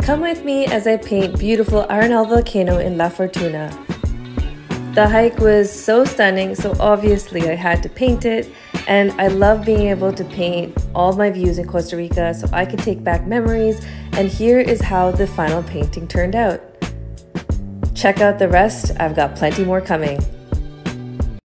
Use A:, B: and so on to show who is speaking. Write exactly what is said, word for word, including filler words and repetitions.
A: Come with me as I paint beautiful Arenal Volcano in La Fortuna. The hike was so stunning, so obviously I had to paint it, and I love being able to paint all my views in Costa Rica so I can take back memories, and here is how the final painting turned out. Check out the rest, I've got plenty more coming.